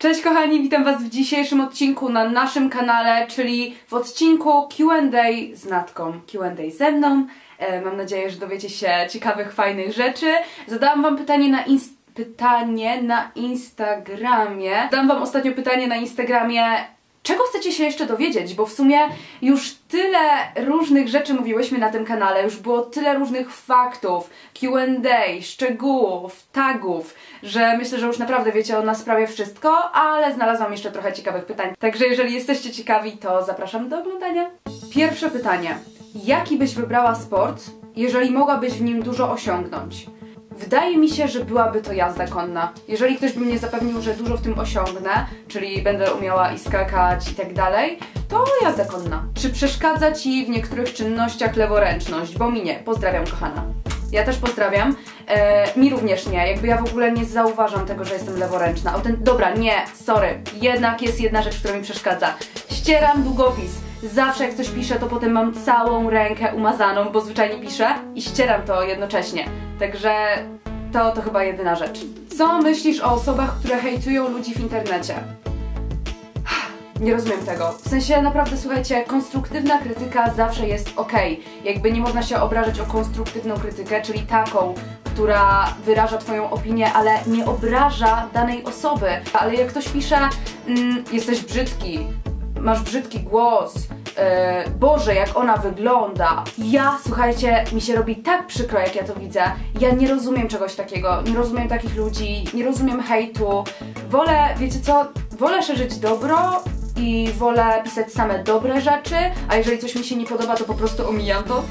Cześć kochani, witam was w dzisiejszym odcinku na naszym kanale, czyli w odcinku Q&A z Natką, Q&A ze mną. Mam nadzieję, że dowiecie się ciekawych, fajnych rzeczy. Zadałam wam pytanie na Instagramie. Dam wam ostatnio pytanie na Instagramie, czego chcecie się jeszcze dowiedzieć, bo w sumie już tyle różnych rzeczy mówiłyśmy na tym kanale, już było tyle różnych faktów, Q&A, szczegółów, tagów, że myślę, że już naprawdę wiecie o nas prawie wszystko, ale znalazłam jeszcze trochę ciekawych pytań. Także jeżeli jesteście ciekawi, to zapraszam do oglądania. Pierwsze pytanie. Jaki byś wybrała sport, jeżeli mogłabyś w nim dużo osiągnąć? Wydaje mi się, że byłaby to jazda konna. Jeżeli ktoś by mnie zapewnił, że dużo w tym osiągnę, czyli będę umiała i skakać i tak dalej, to jazda konna. Czy przeszkadza ci w niektórych czynnościach leworęczność? Bo mi nie. Pozdrawiam, kochana. Ja też pozdrawiam. Mi również nie. Jakby ja w ogóle nie zauważam tego, że jestem leworęczna. Dobra, nie, sorry. Jednak jest jedna rzecz, która mi przeszkadza. Ścieram długopis. Zawsze jak coś piszę, to potem mam całą rękę umazaną, bo zwyczajnie piszę i ścieram to jednocześnie. Także to chyba jedyna rzecz. Co myślisz o osobach, które hejtują ludzi w internecie? Nie rozumiem tego. W sensie naprawdę, słuchajcie, konstruktywna krytyka zawsze jest okej. Jakby nie można się obrażać o konstruktywną krytykę, czyli taką, która wyraża twoją opinię, ale nie obraża danej osoby. Ale jak ktoś pisze, jesteś brzydki, masz brzydki głos, Boże, jak ona wygląda. Słuchajcie, mi się robi tak przykro, jak ja to widzę. Ja nie rozumiem czegoś takiego, nie rozumiem takich ludzi, nie rozumiem hejtu. Wolę, wiecie co, wolę szerzyć dobro i wolę pisać same dobre rzeczy, a jeżeli coś mi się nie podoba, to po prostu omijam to.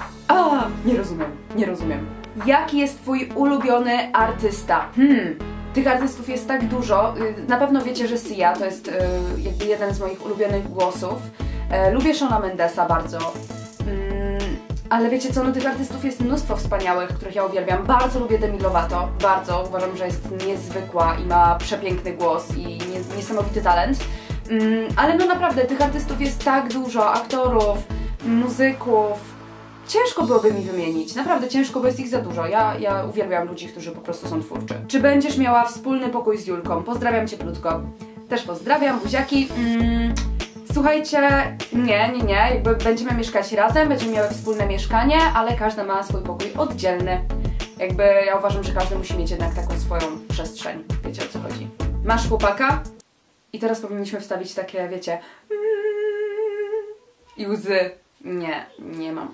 Nie rozumiem. Jaki jest twój ulubiony artysta? Tych artystów jest tak dużo. Na pewno wiecie, że Sia to jest jakby jeden z moich ulubionych głosów. Lubię Shawn Mendesa bardzo. Ale wiecie co, no tych artystów jest mnóstwo wspaniałych, których ja uwielbiam. Bardzo lubię Demi Lovato, bardzo. Uważam, że jest niezwykła i ma przepiękny głos i niesamowity talent. Ale no naprawdę, tych artystów jest tak dużo, aktorów, muzyków. Ciężko byłoby mi wymienić, naprawdę ciężko, bo jest ich za dużo. Ja uwielbiam ludzi, którzy po prostu są twórczy. Czy będziesz miała wspólny pokój z Julką? Pozdrawiam cieplutko. Też pozdrawiam, buziaki. Słuchajcie, nie. Jakby będziemy mieszkać razem, będziemy miały wspólne mieszkanie, ale każda ma swój pokój oddzielny. Jakby ja uważam, że każdy musi mieć jednak taką swoją przestrzeń. Wiecie, o co chodzi. Masz chłopaka? I teraz powinniśmy wstawić takie, wiecie, i łzy. Nie mam.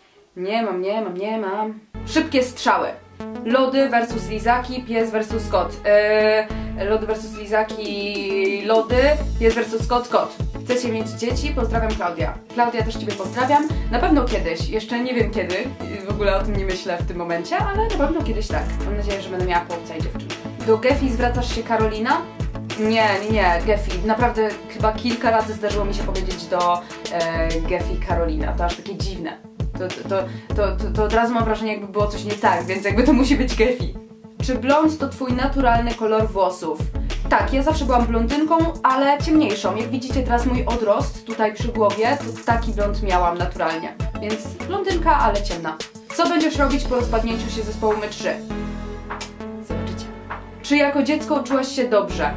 Nie mam. Szybkie strzały. Lody versus lizaki, pies versus kot. Lody versus lizaki, lody, pies versus kot, kot. Chcecie mieć dzieci? Pozdrawiam, Klaudia. Klaudia, też ciebie pozdrawiam. Na pewno kiedyś, jeszcze nie wiem kiedy, w ogóle o tym nie myślę w tym momencie, ale na pewno kiedyś tak. Mam nadzieję, że będę miała chłopca i dziewczynkę. Do Gefi zwracasz się Karolina? Nie, Gefi. Naprawdę chyba kilka razy zdarzyło mi się powiedzieć do Gefi Karolina. To aż takie dziwne. To od razu mam wrażenie, jakby było coś nie tak, więc jakby to musi być Gefi. Czy blond to twój naturalny kolor włosów? Tak, ja zawsze byłam blondynką, ale ciemniejszą. Jak widzicie teraz mój odrost tutaj przy głowie, to taki blond miałam naturalnie. Więc blondynka, ale ciemna. Co będziesz robić po rozpadnięciu się zespołu My3? Zobaczycie. Czy jako dziecko czułaś się dobrze?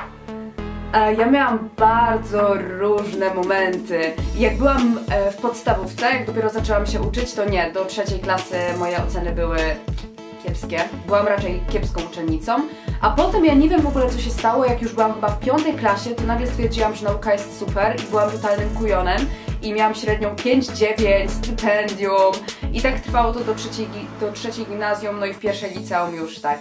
Ja miałam bardzo różne momenty. Jak byłam w podstawówce, jak dopiero zaczęłam się uczyć, to nie, do 3. klasy moje oceny były kiepskie. Byłam raczej kiepską uczennicą. A potem ja nie wiem w ogóle, co się stało, jak już byłam chyba w 5. klasie, to nagle stwierdziłam, że nauka jest super i byłam totalnym kujonem i miałam średnią 5,9, stypendium i tak trwało to do trzeciej gimnazjum, no i w 1. liceum już tak.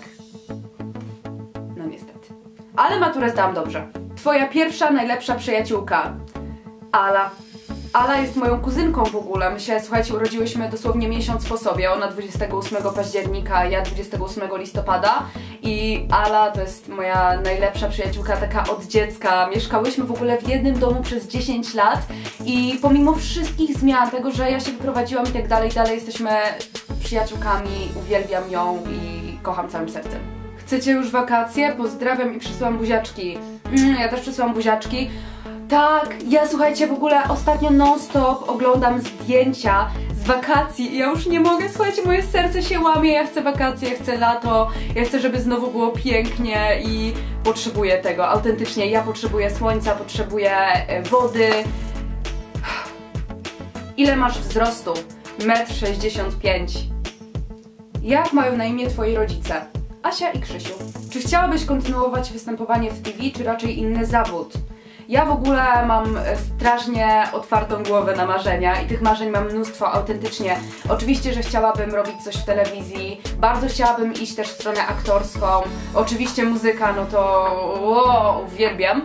No niestety. Ale maturę zdałam dobrze. Twoja pierwsza, najlepsza przyjaciółka? Ala. Ala jest moją kuzynką w ogóle. My się, słuchajcie, urodziłyśmy dosłownie miesiąc po sobie. Ona 28 października, ja 28 listopada. I Ala to jest moja najlepsza przyjaciółka, taka od dziecka. Mieszkałyśmy w ogóle w jednym domu przez 10 lat. I pomimo wszystkich zmian, tego, że ja się wyprowadziłam i tak dalej, jesteśmy przyjaciółkami. Uwielbiam ją i kocham całym sercem. Chcecie już wakacje? Pozdrawiam i przysyłam buziaczki. Ja też przysyłam buziaczki. Tak, ja słuchajcie, w ogóle ostatnio non-stop oglądam zdjęcia z z wakacji i ja już nie mogę, słuchajcie, moje serce się łamie, ja chcę wakacje, ja chcę lato, ja chcę, żeby znowu było pięknie i potrzebuję tego, autentycznie, ja potrzebuję słońca, potrzebuję wody. Ile masz wzrostu? 1,65 m. Jak mają na imię twoi rodzice? Asia i Krzysiu. Czy chciałabyś kontynuować występowanie w TV, czy raczej inny zawód? Ja w ogóle mam strasznie otwartą głowę na marzenia i tych marzeń mam mnóstwo, autentycznie. Oczywiście, że chciałabym robić coś w telewizji, bardzo chciałabym iść też w stronę aktorską, oczywiście muzyka, no to uwielbiam.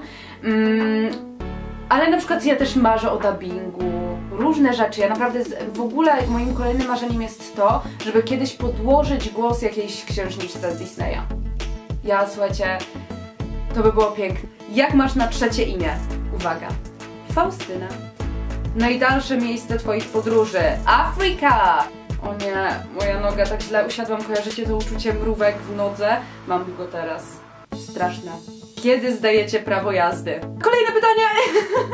Ale na przykład ja też marzę o dubbingu, różne rzeczy. Ja naprawdę w ogóle moim kolejnym marzeniem jest to, żeby kiedyś podłożyć głos jakiejś księżniczce z Disneya. Ja, słuchajcie, to by było piękne. Jak masz na trzecie imię? Uwaga, Faustyna. Najdalsze miejsce twoich podróży? Afryka! O nie, moja noga tak źle usiadłam, kojarzycie to uczucie mrówek w nodze? Mam go teraz. Straszne. Kiedy zdajecie prawo jazdy? Kolejne pytanie!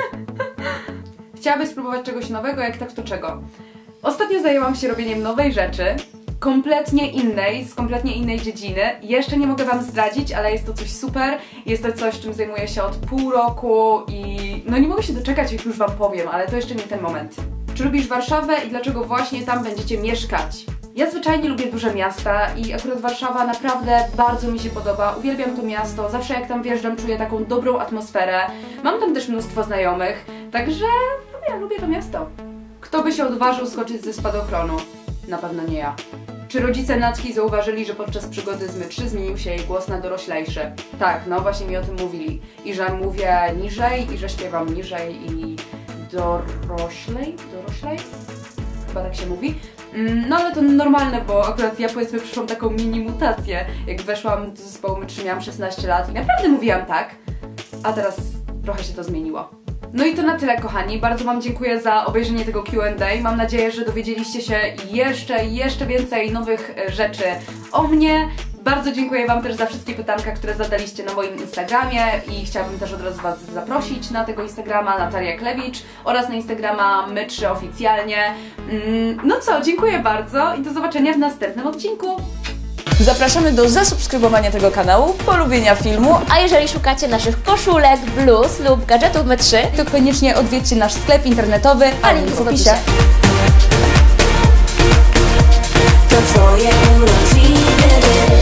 Chciałabyś spróbować czegoś nowego? Jak tak, to czego? Ostatnio zajęłam się robieniem nowej rzeczy, kompletnie innej, z kompletnie innej dziedziny. Jeszcze nie mogę wam zdradzić, ale jest to coś super. Jest to coś, czym zajmuję się od pół roku i no nie mogę się doczekać, jak już wam powiem, ale to jeszcze nie ten moment. Czy lubisz Warszawę i dlaczego właśnie tam będziecie mieszkać? Ja zwyczajnie lubię duże miasta i akurat Warszawa naprawdę bardzo mi się podoba. Uwielbiam to miasto, zawsze jak tam wjeżdżam, czuję taką dobrą atmosferę. Mam tam też mnóstwo znajomych, także lubię to miasto. Kto by się odważył skoczyć ze spadochronu? Na pewno nie ja. Czy rodzice Natki zauważyli, że podczas przygody z My3 zmienił się jej głos na doroślejszy? Tak, no właśnie mi o tym mówili. I że mówię niżej, i że śpiewam niżej i doroślej? Chyba tak się mówi. No ale to normalne, bo akurat ja powiedzmy przyszłam taką mini mutację. Jak weszłam do zespołu My3, miałam 16 lat i naprawdę mówiłam tak, a teraz trochę się to zmieniło. No i to na tyle, kochani. Bardzo wam dziękuję za obejrzenie tego Q&A. Mam nadzieję, że dowiedzieliście się jeszcze więcej nowych rzeczy o mnie. Bardzo dziękuję wam też za wszystkie pytanka, które zadaliście na moim Instagramie i chciałabym też od razu was zaprosić na tego Instagrama Natalia Klewicz oraz na Instagrama My3 oficjalnie. No co, dziękuję bardzo i do zobaczenia w następnym odcinku. Zapraszamy do zasubskrybowania tego kanału, polubienia filmu, A jeżeli szukacie naszych koszulek, bluz lub gadżetów My3, to koniecznie odwiedźcie nasz sklep internetowy, a link w opisie. To twoje urodziny.